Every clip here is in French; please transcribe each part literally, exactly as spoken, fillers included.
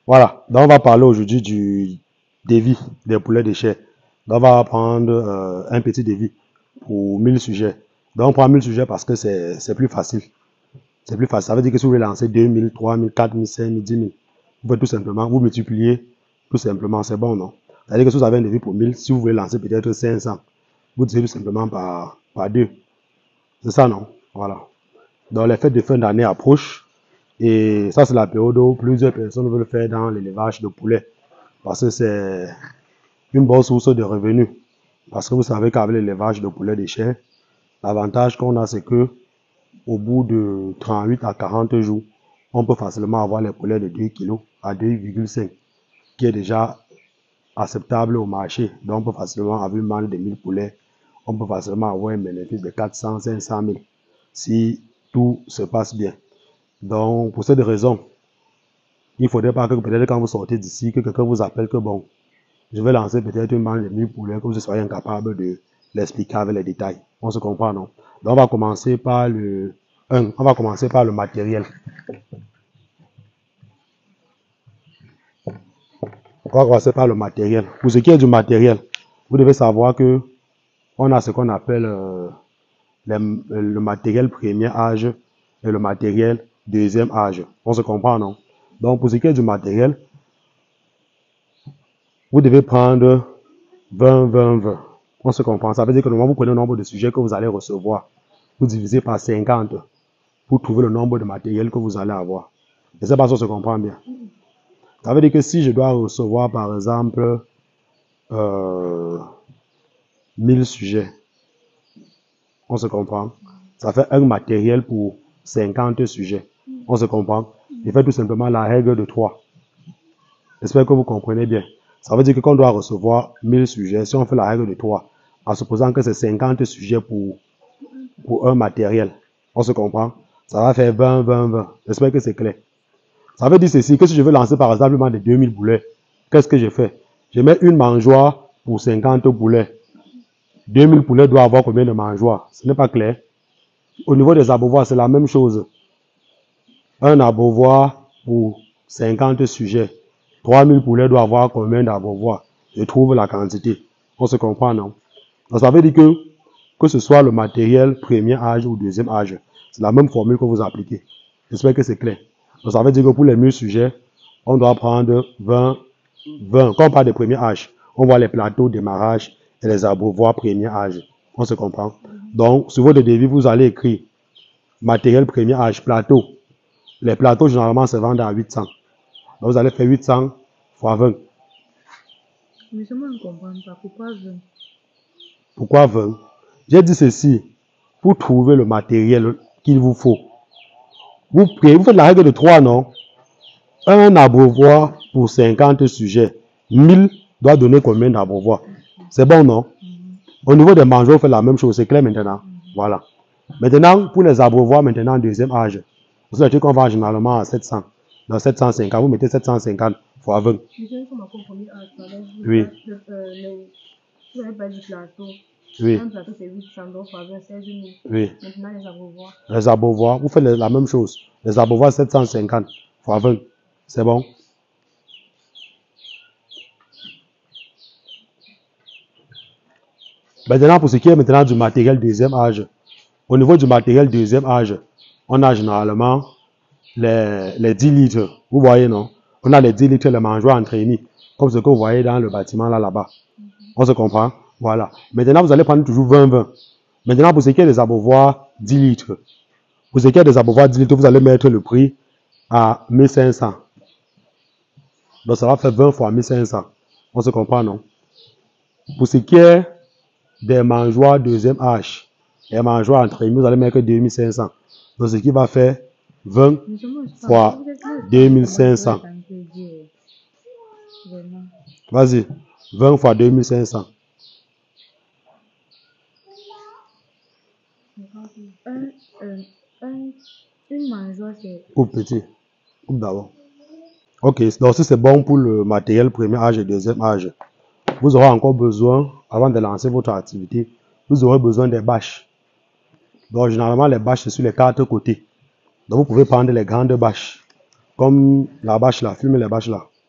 Voilà, donc on va parler aujourd'hui du dévis des poulets de chair. Donc on va prendre euh, un petit dévis pour mille sujets. Donc on prend mille sujets parce que c'est plus facile. C'est plus facile. Ça veut dire que si vous voulez lancer deux mille, trois mille, quatre mille, cinq mille, dix mille, vous pouvez tout simplement vous multiplier. Tout simplement, c'est bon, non? C'est-à-dire que si vous avez un devis pour mille, si vous voulez lancer peut-être cinq cents, vous divisez tout simplement par, par deux. C'est ça, non? Voilà. Donc les fêtes de fin d'année approchent. Et ça, c'est la période où plusieurs personnes veulent faire dans l'élevage de poulets. Parce que c'est une bonne source de revenus. Parce que vous savez qu'avec l'élevage de poulets de chair, l'avantage qu'on a, c'est que au bout de trente-huit à quarante jours, on peut facilement avoir les poulets de deux kilos à deux virgule cinq, qui est déjà acceptable au marché. Donc, on peut facilement avoir une manne de mille poulets. On peut facilement avoir un bénéfice de quatre cents, cinq cent mille si tout se passe bien. Donc, pour cette raison, il ne faudrait pas que peut-être quand vous sortez d'ici, que quelqu'un vous appelle que bon, je vais lancer peut-être une manne de mille poulets, que vous soyez incapable de l'expliquer avec les détails. On se comprend, non? Donc, on va commencer par le un. On va commencer par le matériel. On va commencer par le matériel. Pour ce qui est du matériel, vous devez savoir que on a ce qu'on appelle euh, le, le matériel premier âge et le matériel deuxième âge. On se comprend, non? Donc, pour ce qui est du matériel, vous devez prendre vingt, vingt, vingt. On se comprend. Ça veut dire que normalement, vous prenez le nombre de sujets que vous allez recevoir. Vous divisez par cinquante pour trouver le nombre de matériel que vous allez avoir. Et c'est pas ça, on se comprend bien. Ça veut dire que si je dois recevoir, par exemple, euh, mille sujets, on se comprend. Ça fait un matériel pour cinquante sujets. On se comprend. Je fais tout simplement la règle de trois. J'espère que vous comprenez bien. Ça veut dire que qu'on doit recevoir mille sujets. Si on fait la règle de trois, en supposant que c'est cinquante sujets pour, pour un matériel, on se comprend. Ça va faire vingt, vingt, vingt. J'espère que c'est clair. Ça veut dire ceci, que si je veux lancer par exemple de deux mille poulets, qu'est-ce que je fais? Je mets une mangeoire pour cinquante poulets. deux mille poulets doivent avoir combien de mangeoires? Ce n'est pas clair. Au niveau des abreuvoirs, c'est la même chose. Un abreuvoir pour cinquante sujets. trois mille poulets doivent avoir combien d'abreuvoirs? Je trouve la quantité. On se comprend, non? Donc, ça veut dire que, que ce soit le matériel premier âge ou deuxième âge, c'est la même formule que vous appliquez. J'espère que c'est clair. Donc, ça veut dire que pour les mille sujets, on doit prendre vingt, vingt. Quand on parle de premier âge, on voit les plateaux démarrage et les abreuvoirs premier âge. On se comprend. Donc, sur votre devis, vous allez écrire matériel premier âge, plateau. Les plateaux, généralement, se vendent à huit cents. Donc, vous allez faire huit cents fois vingt. Mais moi, je ne comprends pas. Pourquoi vingt? Pourquoi vingt? J'ai dit ceci. Pour trouver le matériel qu'il vous faut, vous, vous faites la règle de trois, non? Un abreuvoir pour cinquante sujets. mille doit donner combien d'abreuvoirs? C'est bon, non? Mm-hmm. Au niveau des mangeoires, vous faites la même chose. C'est clair maintenant? Mm-hmm. Voilà. Maintenant, pour les abreuvoirs, maintenant, deuxième âge. Vous savez qu'on va généralement à sept cents. Dans sept cent cinquante, vous mettez sept cent cinquante fois vingt. Oui. Vous n'avez pas dit plateau. Oui. Un plateau, c'est huit cents, donc fois vingt, seize mille. Oui. Maintenant, les abreuvoirs. Les abreuvoirs, vous faites la même chose. Les abreuvoirs, sept cent cinquante fois vingt. C'est bon? Maintenant, pour ce qui est maintenant du matériel deuxième âge, au niveau du matériel deuxième âge, on a généralement les, les dix litres. Vous voyez, non? On a les dix litres, les mangeoires entraînés, comme ce que vous voyez dans le bâtiment là, là-bas. On se comprend? Voilà. Maintenant, vous allez prendre toujours vingt, vingt. Maintenant, pour ce qui est des abreuvoirs dix litres, pour ce qui est des abreuvoirs dix litres, vous allez mettre le prix à mille cinq cents. Donc, ça va faire vingt fois mille cinq cents. On se comprend, non? Pour ce qui est des mangeoires deuxième âge et mangeoires entraînés, vous allez mettre deux mille cinq cents. Donc, ce qui va faire vingt fois deux mille cinq cents. Vas-y, vingt fois deux mille cinq cents. Un, un, un, une mangeoire, c'est... Coupe petit. Coupe d'abord. Ok, donc si c'est bon pour le matériel premier âge et deuxième âge, vous aurez encore besoin, avant de lancer votre activité, vous aurez besoin des bâches. Donc généralement, les bâches, c'est sur les quatre côtés. Donc vous pouvez prendre les grandes bâches, comme la bâche là, filmez les bâches là.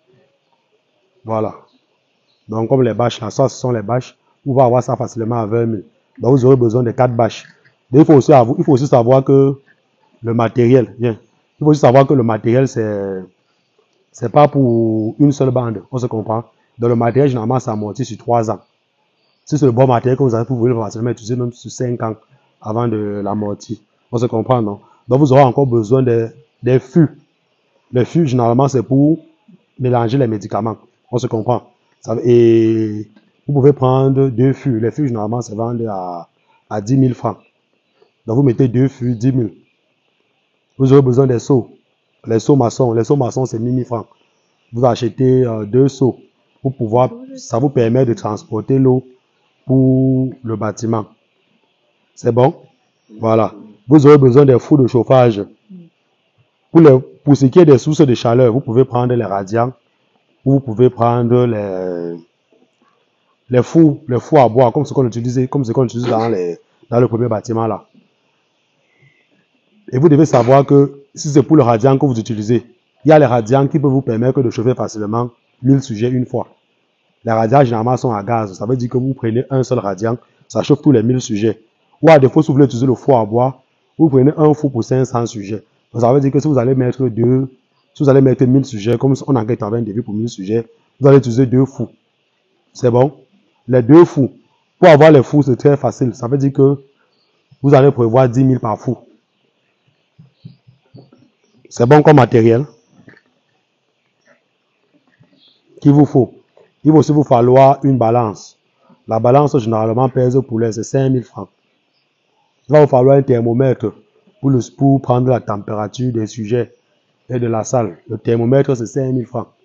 Voilà. Donc, comme les bâches, là, ça, ce sont les bâches. Vous pouvez avoir ça facilement à vingt mille. Donc, vous aurez besoin de quatre bâches. Mais il faut aussi, avoir, il faut aussi savoir que le matériel, bien, il faut aussi savoir que le matériel, c'est, c'est pas pour une seule bande. On se comprend. Dans le matériel, généralement, ça amortit sur trois ans. Si c'est le bon matériel que vous avez, vous pouvez facilement utiliser même sur cinq ans avant de l'amortir. On se comprend, non? Donc, vous aurez encore besoin de, des fûts. Les fûts, généralement, c'est pour mélanger les médicaments. On se comprend. Ça, et vous pouvez prendre deux fûts. Les fûts, généralement, se vendent à, à dix mille francs. Donc, vous mettez deux fûts, dix mille. Vous aurez besoin des seaux. Les seaux maçons. Les seaux maçons, c'est mille francs. Vous achetez euh, deux seaux pour pouvoir, ça vous permet de transporter l'eau pour le bâtiment. C'est bon? Voilà. Vous aurez besoin des fours de chauffage. Pour, les, pour ce qui est des sources de chaleur, vous pouvez prendre les radiants ou vous pouvez prendre les, les fours, les fours à bois, comme ce qu'on utilise, comme ce qu'on utilise dans, les, dans le premier bâtiment là. Et vous devez savoir que si c'est pour le radiant que vous utilisez, il y a les radiants qui peuvent vous permettre de chauffer facilement mille sujets une fois. Les radiants généralement sont à gaz. Ça veut dire que vous prenez un seul radiant, ça chauffe tous les mille sujets. Ou à défaut, si vous voulez utiliser le four à bois, vous prenez un four pour cinq cents sujets. Donc ça veut dire que si vous allez mettre deux, si vous allez mettre mille sujets, comme on a quatre-vingts débits pour mille sujets, vous allez utiliser deux fours. C'est bon? Les deux fours. Pour avoir les fours, c'est très facile. Ça veut dire que vous allez prévoir dix mille par four. C'est bon comme matériel. Qu'il vous faut. Il va aussi vous falloir une balance. La balance, généralement, pèse pour l'air, c'est cinq mille francs. Il va vous falloir un thermomètre pour, le, pour prendre la température des sujets et de la salle. Le thermomètre, c'est cinq mille francs.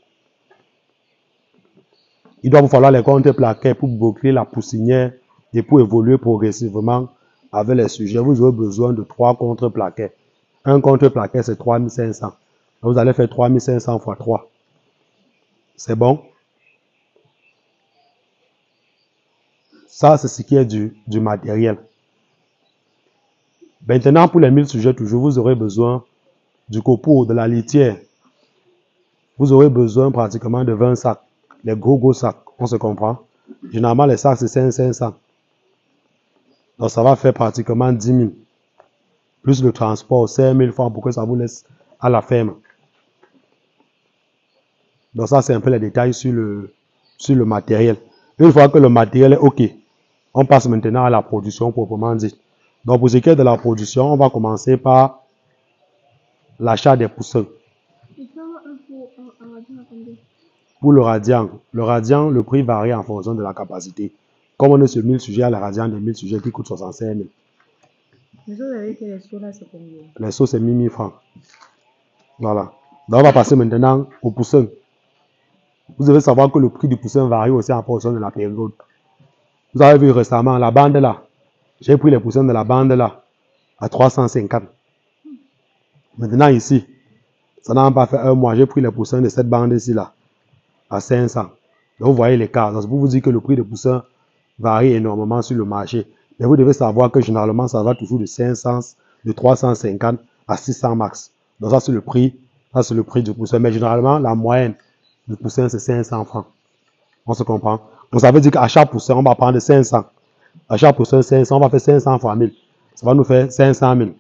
Il doit vous falloir les contre-plaquettes pour bloquer la poussinière et pour évoluer progressivement avec les sujets. Vous aurez besoin de trois contre-plaquettes. Un contre-plaquet, c'est trois mille cinq cents. Vous allez faire trois mille cinq cents fois trois. C'est bon? Ça, c'est ce qui est du, du matériel. Maintenant, pour les mille sujets, toujours, vous aurez besoin du copeau, de la litière. Vous aurez besoin pratiquement de vingt sacs. Les gros, gros sacs, on se comprend. Généralement, les sacs, c'est cinq cents. Donc, ça va faire pratiquement dix mille. Plus le transport, cinq mille francs pour que ça vous laisse à la ferme. Donc, ça, c'est un peu les détails sur le, sur le matériel. Une fois que le matériel est OK, on passe maintenant à la production proprement dit. Donc, pour ce qui est de la production, on va commencer par l'achat des poussins. Pour le radiant, le radiant, le prix varie en fonction de la capacité. Comme on est sur mille sujets, il y a le radiant de mille sujets qui coûte soixante-cinq mille. Mais vous avez que les seaux là, c'est combien? Les seaux, c'est mille francs. Voilà. Donc, on va passer maintenant au poussin. Vous devez savoir que le prix du poussin varie aussi en fonction de la période. Vous avez vu récemment la bande là. J'ai pris les poussins de la bande là à trois cent cinquante. Maintenant ici, ça n'a pas fait un mois. J'ai pris les poussins de cette bande ici là à cinq cents. Donc vous voyez l'écart. Donc pour vous dire que le prix des poussins varie énormément sur le marché. Mais vous devez savoir que généralement ça va toujours de cinq cents, de trois cent cinquante à six cents max. Donc ça c'est le prix, ça c'est le prix du poussin. Mais généralement la moyenne du poussin c'est cinq cents francs. On se comprend. Donc ça veut dire qu'à chaque poussin on va prendre cinq cents. À chaque poussin cinq cents, on va faire cinq cents fois mille. Ça va nous faire cinq cent mille.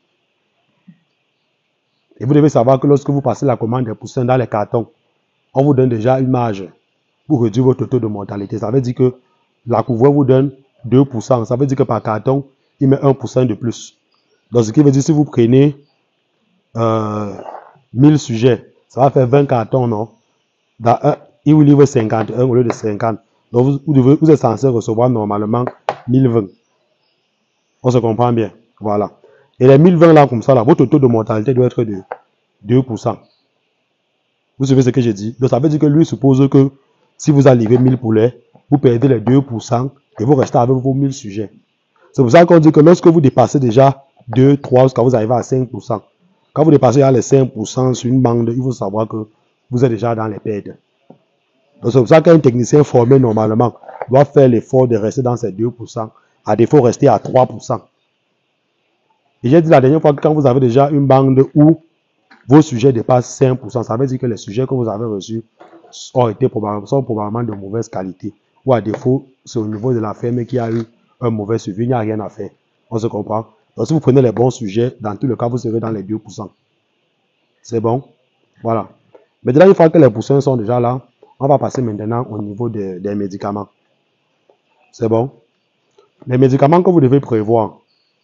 Et vous devez savoir que lorsque vous passez la commande des poussins dans les cartons, on vous donne déjà une marge pour réduire votre taux de mortalité. Ça veut dire que la couvreur vous donne deux pour cent. Ça veut dire que par carton, il met un pour cent de plus. Donc, ce qui veut dire que si vous prenez euh, mille sujets, ça va faire vingt cartons, non? Dans un, il vous livre cinquante et un au lieu de cinquante. Donc, vous, vous, devez, vous êtes censé recevoir normalement mille vingt. On se comprend bien. Voilà. Et les mille vingt là, comme ça, là, votre taux de mortalité doit être de deux pour cent. Vous savez ce que j'ai dit? Donc, ça veut dire que lui suppose que si vous avez livré mille poulets, vous perdez les deux pour cent et vous restez avec vos mille sujets. C'est pour ça qu'on dit que lorsque vous dépassez déjà deux, trois, quand vous arrivez à cinq pour cent, quand vous dépassez les cinq pour cent sur une bande, il faut savoir que vous êtes déjà dans les pertes. Donc, c'est pour ça qu'un technicien formé normalement doit faire l'effort de rester dans ces deux pour cent, à défaut rester à trois pour cent. Et j'ai dit la dernière fois que quand vous avez déjà une bande où vos sujets dépassent cinq pour cent, ça veut dire que les sujets que vous avez reçus ont été probablement, sont probablement de mauvaise qualité. Ou à défaut, c'est au niveau de la ferme qui a eu un mauvais suivi, il n'y a rien à faire. On se comprend. Donc si vous prenez les bons sujets, dans tous les cas, vous serez dans les deux pour cent. C'est bon? Voilà. Maintenant, une fois que les poussins sont déjà là, on va passer maintenant au niveau de, des médicaments. C'est bon? Les médicaments que vous devez prévoir.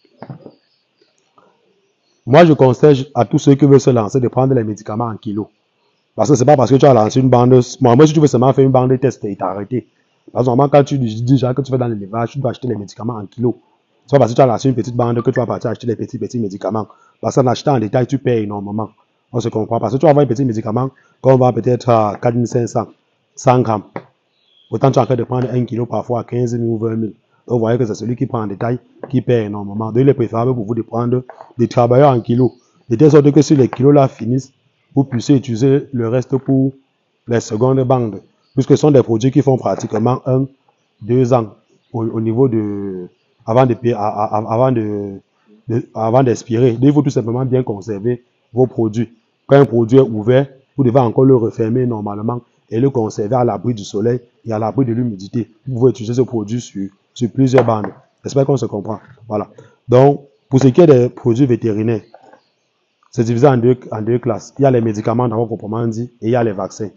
Moi, je conseille à tous ceux qui veulent se lancer de prendre les médicaments en kilos. Parce que c'est pas parce que tu as lancé une bande. Moi, moi si tu veux seulement faire une bande de test et t'arrêter. Parce que normalement, quand tu dis déjà que tu vas dans l'élevage, tu dois acheter les médicaments en kilos. C'est pas parce que tu as lancé une petite bande que tu vas partir acheter les petits, petits médicaments. Parce qu'en achetant en détail, tu payes énormément. On se comprend. Parce que tu vas avoir un petit médicament qu'on va peut-être à quatre mille cinq cents, cent grammes. Autant tu es en train de prendre un kilo parfois à quinze mille ou vingt mille. Donc, vous voyez que c'est celui qui prend en détail qui paye énormément. Donc, il est préférable pour vous de prendre des travailleurs en kilos. De telle sorte que si les kilos là finissent, vous puissiez utiliser le reste pour les secondes bandes. Puisque ce sont des produits qui font pratiquement un, deux ans au, au niveau de, avant de, avant de, de avant d'expirer. Donc, il faut tout simplement bien conserver vos produits. Quand un produit est ouvert, vous devez encore le refermer normalement et le conserver à l'abri du soleil et à l'abri de l'humidité. Vous pouvez utiliser ce produit sur, sur plusieurs bandes. J'espère qu'on se comprend. Voilà. Donc, pour ce qui est des produits vétérinaires, c'est divisé en deux, en deux classes. Il y a les médicaments d'abord proprement dit et il y a les vaccins.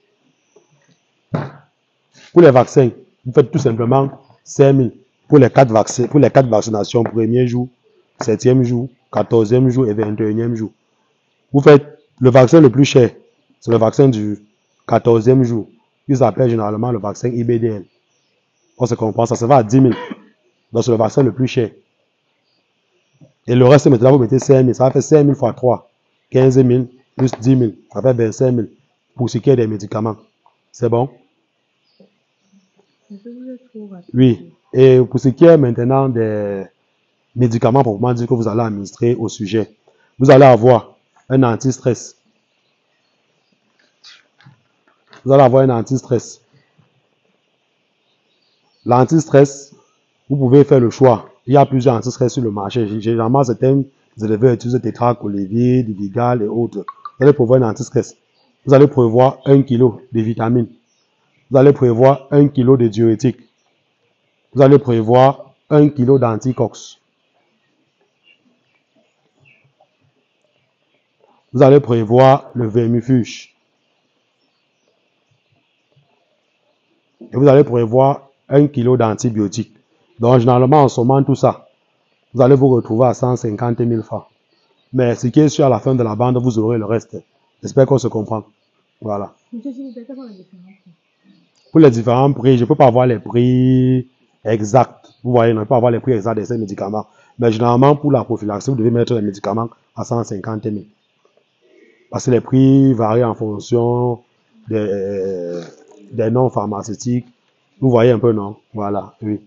Pour les vaccins, vous faites tout simplement cinq mille pour les quatre vaccins, pour les quatre vaccinations, premier jour, septième jour, quatorzième jour et vingt et unième jour. Vous faites le vaccin le plus cher, c'est le vaccin du quatorzième jour. Ils s'appellent généralement le vaccin I B D L. On se comprend, ça se va à dix mille. Donc c'est le vaccin le plus cher. Et le reste, maintenant, vous mettez cinq mille. Ça va faire cinq mille fois trois. quinze mille plus dix mille. Ça fait vingt-cinq mille pour ce qui est des médicaments. C'est bon? Oui. Et pour ce qui est maintenant des médicaments, pour vous dire que vous allez administrer au sujet, vous allez avoir un anti-stress. Vous allez avoir un anti-stress. L'anti-stress, vous pouvez faire le choix. Il y a plusieurs anti-stress sur le marché. Généralement, certains éleveurs utilisent tétracholévir, Didigal et autres. Vous allez prévoir un anti-stress. Vous allez prévoir un kilo de vitamines. Vous allez prévoir un kilo de diurétiques. Vous allez prévoir un kilo d'anticox. Vous allez prévoir le vermifuge. Et vous allez prévoir un kilo d'antibiotiques. Donc, généralement, en sommant tout ça, vous allez vous retrouver à cent cinquante mille francs. Mais ce qui est sûr, à la fin de la bande, vous aurez le reste. J'espère qu'on se comprend. Voilà. Pour les différents prix, je ne peux pas avoir les prix exacts. Vous voyez, je ne peux pas avoir les prix exacts de ces médicaments. Mais généralement, pour la prophylaxie, vous devez mettre les médicaments à cent cinquante mille. Parce que les prix varient en fonction des, des noms pharmaceutiques. Vous voyez un peu, non? Voilà, oui.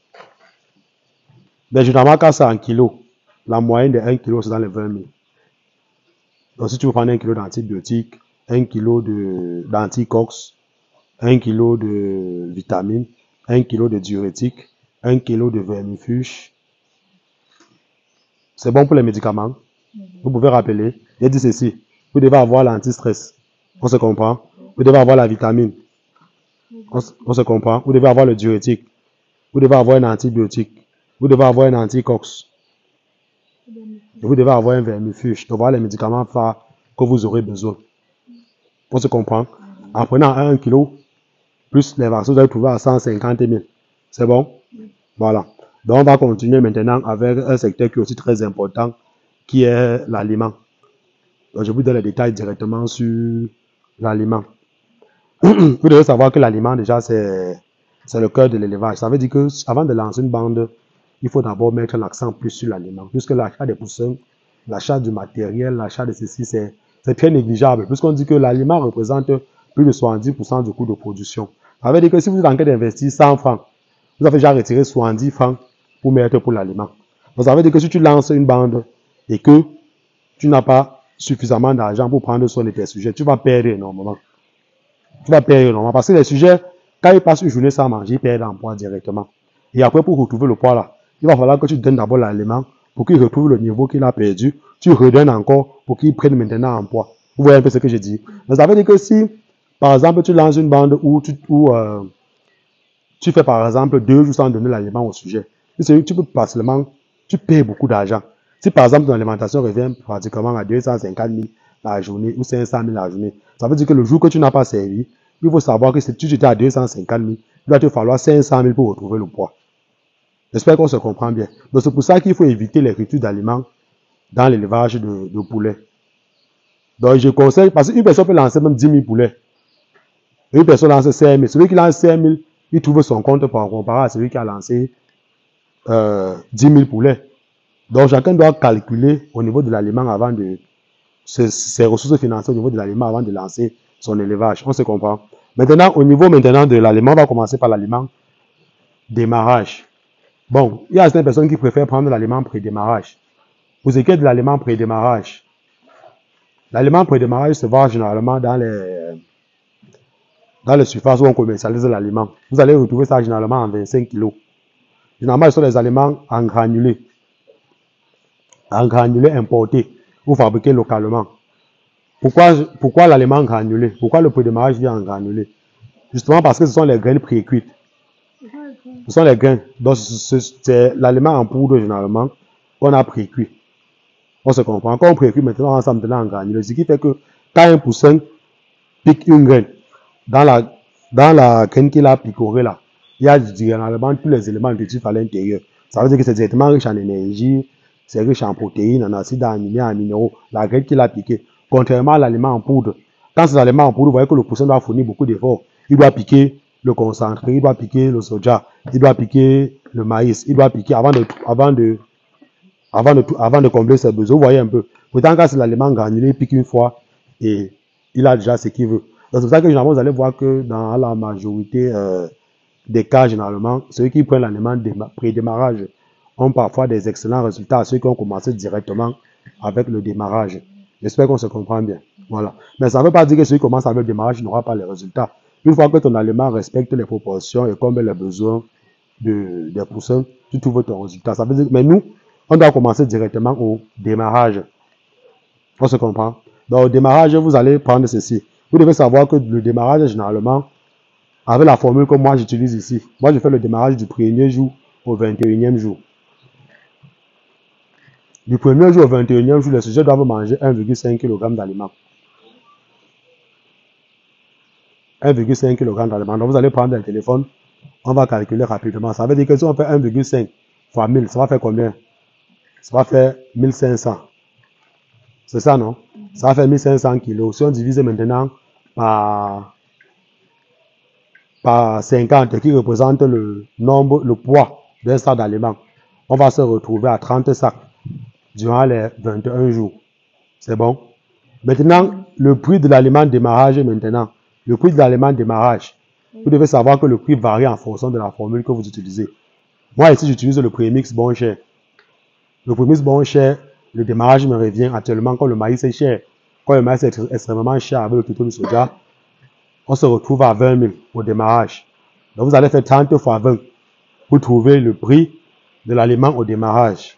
Mais généralement, quand c'est en kilos, la moyenne de un kilo, c'est dans les vingt mille. Donc, si tu veux prendre un kilo d'antibiotiques, un kilo d'anticox, un kilo de vitamines, un kilo de diurétiques, un kilo de vermifuge, c'est bon pour les médicaments. Vous pouvez rappeler, j'ai dit ceci, vous devez avoir l'anti-stress. On se comprend. Vous devez avoir la vitamine. On, on se comprend. Vous devez avoir le diurétique. Vous devez avoir un antibiotique. Vous devez avoir un anticox. Et vous devez avoir un vermifuge. Donc voilà les médicaments phares que vous aurez besoin. On se comprend. En prenant un kilo, plus les vaccins, vous allez trouver à cent cinquante mille. C'est bon? Voilà. Donc on va continuer maintenant avec un secteur qui est aussi très important, qui est l'aliment. Donc je vous donne les détails directement sur l'aliment. Vous devez savoir que l'aliment, déjà, c'est le cœur de l'élevage. Ça veut dire que avant de lancer une bande, il faut d'abord mettre l'accent plus sur l'aliment. Puisque l'achat des poussins, l'achat du matériel, l'achat de ceci, c'est très négligeable. Puisqu'on dit que l'aliment représente plus de soixante-dix pour cent du coût de production. Ça veut dire que si vous êtes en train d'investir cent francs, vous avez déjà retiré soixante-dix francs pour mettre pour l'aliment. Donc ça veut dire que si tu lances une bande et que tu n'as pas suffisamment d'argent pour prendre soin de tes sujets, tu vas perdre énormément. Tu vas perdre énormément. Parce que les sujets, quand ils passent une journée sans manger, ils perdent en poids directement. Et après, pour retrouver le poids là, il va falloir que tu donnes d'abord l'aliment pour qu'il retrouve le niveau qu'il a perdu. Tu redonnes encore pour qu'il prenne maintenant en poids. Vous voyez un peu ce que je dis. Donc ça veut dire que si Par exemple, tu lances une bande où tu, où, euh, tu fais par exemple deux jours sans donner l'aliment au sujet. Et tu peux pas seulement, tu payes beaucoup d'argent. Si par exemple ton alimentation revient pratiquement à deux cent cinquante mille la journée ou cinq cent mille la journée, ça veut dire que le jour que tu n'as pas servi, il faut savoir que si tu étais à deux cent cinquante mille, il va te falloir cinq cent mille pour retrouver le poids. J'espère qu'on se comprend bien. Donc c'est pour ça qu'il faut éviter les ruptures d'aliments dans l'élevage de, de poulets. Donc je conseille, parce qu'une personne peut lancer même dix mille poulets. Une personne lance cinq mille. Celui qui lance cinq mille, il trouve son compte par rapport à celui qui a lancé euh, dix mille poulets. Donc chacun doit calculer au niveau de l'aliment avant de ses, ses ressources financières au niveau de l'aliment avant de lancer son élevage. On se comprend. Maintenant, au niveau maintenant de l'aliment, on va commencer par l'aliment démarrage. Bon, il y a certaines personnes qui préfèrent prendre l'aliment pré-démarrage. Pour ce qui est de l'aliment pré-démarrage, l'aliment pré-démarrage se vend généralement dans les, dans les surfaces où on commercialise l'aliment. Vous allez retrouver ça généralement en vingt-cinq kilos. Généralement, ce sont des aliments en granulés. En granulés importés ou fabriqués localement. Pourquoi, pourquoi l'aliment granulé? Pourquoi le pré-démarrage vient en granulé? Justement parce que ce sont les graines pré-cuites. Ce sont les grains. Donc, c'est l'aliment en poudre généralement qu'on a pré-cuit. On se comprend. Quand on pré-cuit maintenant, on s'en maintenant en granulé. Ce qui fait que quand un poussin pique une graine, dans la, dans la graine qu'il a picorée là, il y a généralement tous les éléments nutritifs à l'intérieur. Ça veut dire que c'est directement riche en énergie, c'est riche en protéines, en acides aminés, en minéraux, la graine qu'il a piquée. Contrairement à l'aliment en poudre. Quand c'est l'aliment en poudre, vous voyez que le poussin doit fournir beaucoup d'efforts. Il doit piquer le concentré, il doit piquer le soja, il doit piquer le maïs, il doit piquer avant de, avant de, avant de, avant de combler ses besoins. Vous voyez un peu. Pourtant, quand c'est l'aliment granulé, il pique une fois et il a déjà ce qu'il veut. C'est pour ça que généralement, vous allez voir que dans la majorité euh, des cas, généralement, ceux qui prennent l'aliment pré-démarrage ont parfois des excellents résultats à ceux qui ont commencé directement avec le démarrage. J'espère qu'on se comprend bien. Voilà. Mais ça ne veut pas dire que celui qui commence avec le démarrage n'aura pas les résultats. Une fois que ton aliment respecte les proportions et comble les besoins de, des poussins, tu trouves ton résultat. Ça veut dire que, mais nous, on doit commencer directement au démarrage. On se comprend. Donc, au démarrage, vous allez prendre ceci. Vous devez savoir que le démarrage, généralement, avec la formule que moi j'utilise ici. Moi, je fais le démarrage du premier jour au vingt et unième jour. Du premier jour au vingt et unième jour, les sujets doivent manger un virgule cinq kilogramme d'aliments. un virgule cinq kilogramme d'aliments. Donc, vous allez prendre un téléphone. On va calculer rapidement. Ça veut dire que si on fait un virgule cinq fois mille, ça va faire combien? Ça va faire mille cinq cents. C'est ça, non? Ça va faire mille cinq cents kilos. Si on divise maintenant par, par cinquante, qui représente le nombre, le poids d'un sac d'aliments, on va se retrouver à trente sacs durant les vingt et un jours. C'est bon? Maintenant, le prix de l'aliment démarrage maintenant. Le prix de l'aliment démarrage. Vous devez savoir que le prix varie en fonction de la formule que vous utilisez. Moi, ici, j'utilise le prémix bon cher. Le prémix bon cher, le démarrage me revient actuellement quand le maïs est cher. Quand le maïs est extrêmement cher avec le tuto du soja, on se retrouve à vingt mille au démarrage. Donc, vous allez faire trente fois vingt pour trouver le prix de l'aliment au démarrage.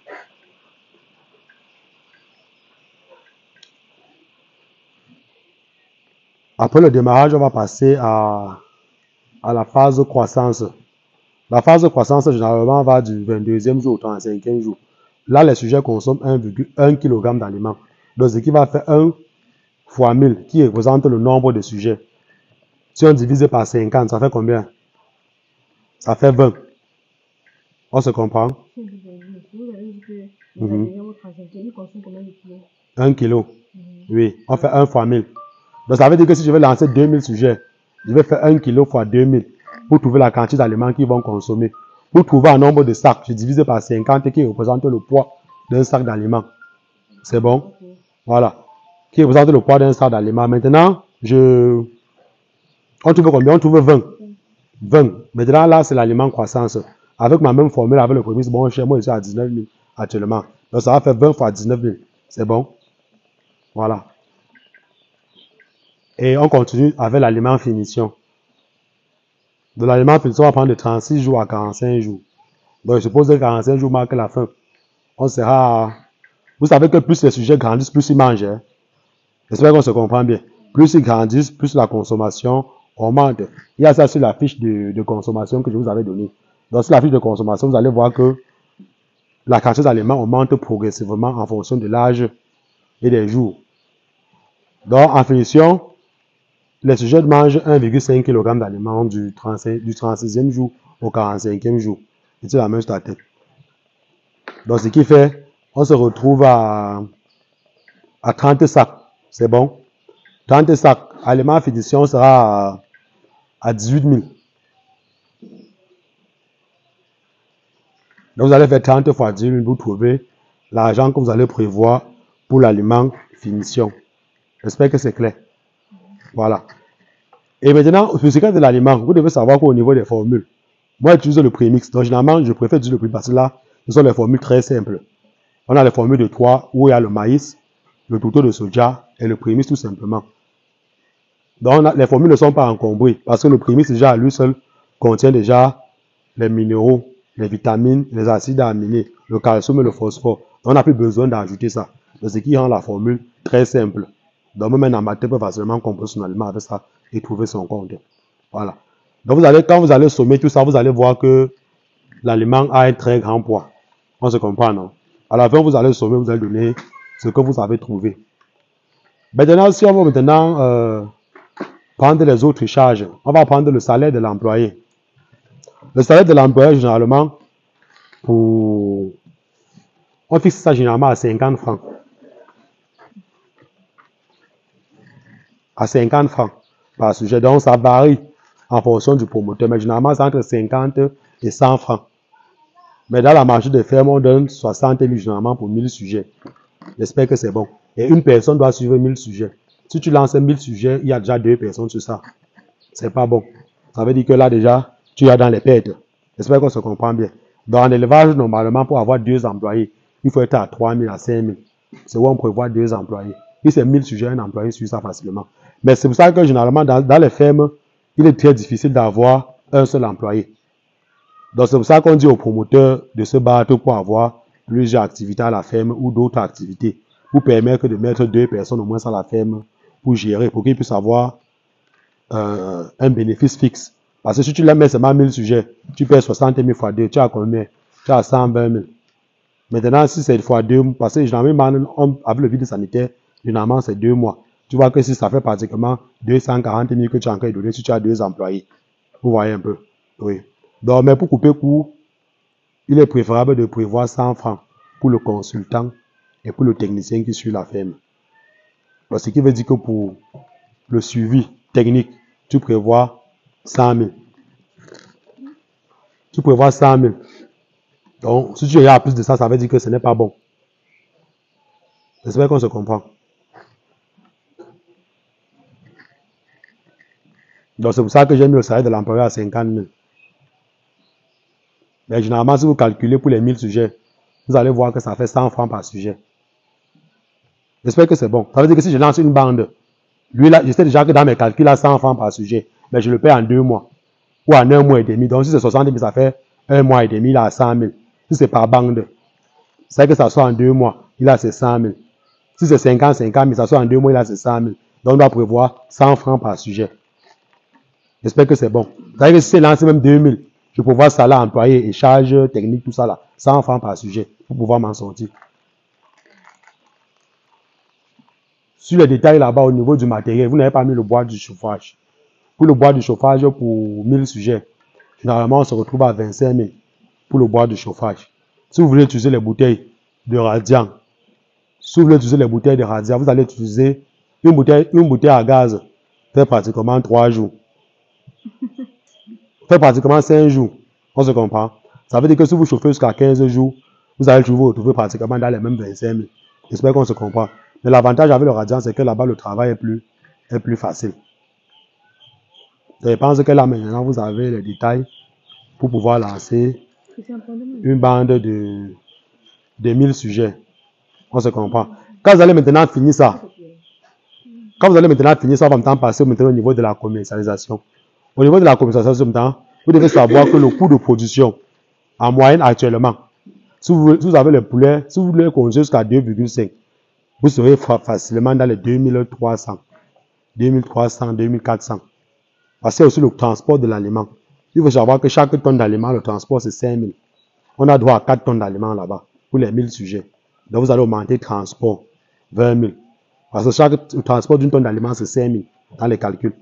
Après le démarrage, on va passer à, à la phase de croissance. La phase de croissance, généralement, va du vingt-deuxième jour au trente-cinquième jour. Là, les sujets consomment un virgule un kilogramme d'aliments. Donc, ce qui va faire un fois mille, qui représente le nombre de sujets. Si on divise par cinquante, ça fait combien? Ça fait vingt. On se comprend? Mm-hmm. un kilo. Oui, on fait un fois mille. Donc, ça veut dire que si je vais lancer deux mille sujets, je vais faire un kilo fois deux mille pour trouver la quantité d'aliments qu'ils vont consommer. Pour trouver un nombre de sacs, je divise par cinquante qui représente le poids d'un sac d'aliments. C'est bon? Voilà. Qui représente le poids d'un sac d'aliments. Maintenant, je... on trouve combien? On trouve vingt. vingt. Maintenant, là, c'est l'aliment croissance. Avec ma même formule, avec le prémisse bon cher, moi, je suis à dix-neuf mille actuellement. Donc, ça va faire vingt fois dix-neuf mille. C'est bon? Voilà. Et on continue avec l'aliment finition. De l'aliment finition, on va prendre de trente-six jours à quarante-cinq jours. Donc, je suppose que quarante-cinq jours marque la fin. On sera... Vous savez que plus les sujets grandissent, plus ils mangent. Hein? J'espère qu'on se comprend bien. plus ils grandissent, plus la consommation augmente. Il y a ça sur la fiche de, de consommation que je vous avais donnée. Donc, sur la fiche de consommation, vous allez voir que la quantité d'aliments augmente progressivement en fonction de l'âge et des jours. Donc, en finition, les sujets mangent un virgule cinq kilogramme d'aliments du, du trente-sixième jour au quarante-cinquième jour. Et c'est la même sur la tête. Donc, ce qui fait, on se retrouve à, à trente sacs. C'est bon? trente sacs. Aliments finition sera à, à dix-huit mille. Donc, vous allez faire trente fois dix mille pour trouver l'argent que vous allez prévoir pour l'aliment finition. J'espère que c'est clair. Voilà. Et maintenant, le secret de l'aliment, vous devez savoir qu'au niveau des formules, moi, j'utilise le prémix. Donc, généralement, je préfère utiliser le prémix parce que là, ce sont les formules très simples. On a les formules de trois où il y a le maïs, le tourteau de soja et le prémix tout simplement. Donc, les formules ne sont pas encombrées parce que le prémix, déjà, à lui seul, contient déjà les minéraux, les vitamines, les acides aminés, le calcium et le phosphore. Donc, on n'a plus besoin d'ajouter ça. Donc, ce qui rend la formule très simple. Donc, même un amateur peut facilement composer son aliment avec ça et trouver son compte. Voilà. Donc, vous allez, quand vous allez sommer tout ça, vous allez voir que l'aliment a un très grand poids. On se comprend, non? À la fin, vous allez sommer, vous allez donner ce que vous avez trouvé. Maintenant, si on va maintenant euh, prendre les autres charges, on va prendre le salaire de l'employé. Le salaire de l'employé, généralement, pour... on fixe ça généralement à cinquante francs. À cinquante francs par sujet. Donc, ça varie en fonction du promoteur. Mais généralement, c'est entre cinquante et cent francs. Mais dans la marché de ferme, on donne soixante mille généralement pour mille sujets. J'espère que c'est bon. Et une personne doit suivre mille sujets. Si tu lances mille sujets, il y a déjà deux personnes sur ça. C'est pas bon. Ça veut dire que là, déjà, tu es dans les pertes. J'espère qu'on se comprend bien. Dans l'élevage, normalement, pour avoir deux employés, il faut être à trois mille, à cinq mille. C'est où on prévoit deux employés. Si c'est mille sujets, un employé suit ça facilement. Mais c'est pour ça que généralement, dans, dans les fermes, il est très difficile d'avoir un seul employé. Donc, c'est pour ça qu'on dit aux promoteurs de se battre pour avoir plusieurs activités à la ferme ou d'autres activités, pour permettre de mettre deux personnes au moins à la ferme pour gérer, pour qu'ils puissent avoir euh, un bénéfice fixe. Parce que si tu les mets seulement mille sujets, tu perds soixante mille fois deux, tu as combien? Tu as cent vingt mille. Maintenant, si c'est fois deux, parce que généralement, on, avec le vide sanitaire, généralement, c'est deux mois. Tu vois que si ça fait pratiquement deux cent quarante mille que tu as encore donné si tu as deux employés. Vous voyez un peu? Oui. Donc, mais pour couper court, il est préférable de prévoir cent francs pour le consultant et pour le technicien qui suit la ferme. Donc, ce qui veut dire que pour le suivi technique, tu prévois cent mille. Tu prévois cent mille. Donc, si tu y as plus de ça, ça veut dire que ce n'est pas bon. J'espère qu'on se comprend. Donc, c'est pour ça que j'ai mis le salaire de l'employé à cinquante mille. Mais généralement, si vous calculez pour les mille sujets, vous allez voir que ça fait cent francs par sujet. J'espère que c'est bon. Ça veut dire que si je lance une bande, lui là, je sais déjà que dans mes calculs, il a cent francs par sujet. Mais je le paie en deux mois. Ou en un mois et demi. Donc, si c'est soixante mille, ça fait un mois et demi, il a cent mille. Si c'est par bande, c'est que ça soit en deux mois, il a ses cent mille. Si c'est cinquante, cinquante mille, ça soit en deux mois, il a ses cent mille. Donc, on doit prévoir cent francs par sujet. J'espère que c'est bon. Ça veut dire que si c'est lancé même deux mille, je peux voir salaire employé et charges techniques, tout ça là. cent francs par sujet pour pouvoir m'en sortir. Sur les détails là-bas au niveau du matériel, vous n'avez pas mis le bois du chauffage. Pour le bois du chauffage pour mille sujets, généralement on se retrouve à vingt-cinq mille pour le bois de chauffage. Si vous voulez utiliser les bouteilles de radiant, si vous voulez utiliser les bouteilles de radiant, vous allez utiliser une bouteille, une bouteille à gaz, fait pratiquement trois jours. Fait pratiquement cinq jours. On se comprend. Ça veut dire que si vous chauffez jusqu'à quinze jours, vous allez vous retrouver pratiquement dans les mêmes vingt-cinq mille. J'espère qu'on se comprend. Mais l'avantage avec le radiant, c'est que là-bas, le travail est plus, est plus facile. Je pense que là, maintenant, vous avez les détails pour pouvoir lancer une bande de, de mille sujets. On se comprend. Quand vous allez maintenant finir ça, quand vous allez maintenant finir ça, on va maintenant passer maintenant au niveau de la commercialisation. Au niveau de la commercialisation, maintenant, vous devez savoir que le coût de production, en moyenne actuellement, si vous, si vous avez le poulet, si vous voulez conduire jusqu'à deux virgule cinq, vous serez facilement dans les deux mille trois cents. deux mille trois cents, deux mille quatre cents. Parce que c'est aussi le transport de l'aliment. Il faut savoir que chaque tonne d'aliment, le transport, c'est cinq mille. On a droit à quatre tonnes d'aliments là-bas pour les mille sujets. Donc, vous allez augmenter le transport, vingt mille. Parce que chaque transport d'une tonne d'aliments, c'est cinq mille dans les calculs.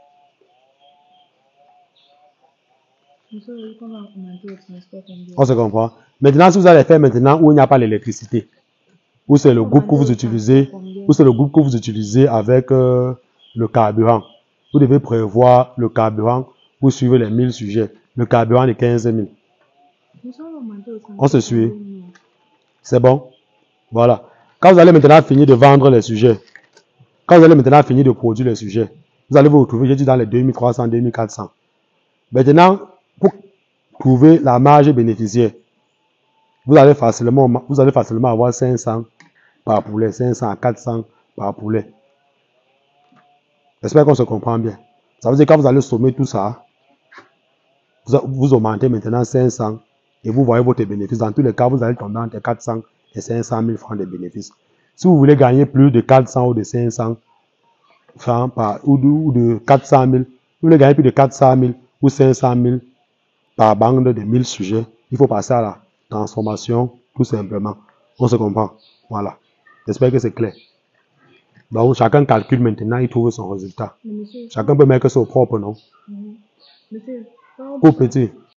Monsieur, comment augmenter le transport combien? On se comprend. Maintenant, si vous allez faire maintenant où il n'y a pas l'électricité, où c'est le groupe que vous utilisez, où c'est le groupe que vous utilisez avec euh, le carburant, vous devez prévoir le carburant pour suivre les mille sujets. Le carburant est quinze mille. Monsieur, on va augmenter le transport On se suit. combien? C'est bon? Voilà. Quand vous allez maintenant finir de vendre les sujets, quand vous allez maintenant finir de produire les sujets, vous allez vous retrouver, j'ai dit, dans les deux mille trois cents, deux mille quatre cents. Maintenant, pour trouver la marge bénéficiaire, vous allez facilement, vous allez facilement avoir cinq cents par poulet, cinq cents à quatre cents par poulet. J'espère qu'on se comprend bien. Ça veut dire que quand vous allez sommer tout ça, vous, vous augmentez maintenant cinq cents et vous voyez votre bénéfice. Dans tous les cas, vous allez tomber entre quatre cents et cinq cent mille francs de bénéfices. Si vous voulez gagner plus de quatre cents ou de cinq cents francs par, ou de, ou de quatre cent mille, vous voulez gagner plus de quatre cent mille ou cinq cent mille par bande de mille sujets, il faut passer à la transformation tout simplement. On se comprend. Voilà. J'espère que c'est clair. Donc, chacun calcule maintenant, il trouve son résultat. Mais monsieur, Chacun peut mettre son propre nom. Mhm. Monsieur, quand on Pour prend- petit.